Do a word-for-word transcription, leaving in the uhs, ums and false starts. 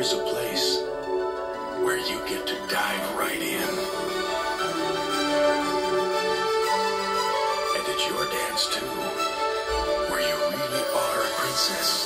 is a place where you get to dive right in. And it's your dance too, where you really are a princess.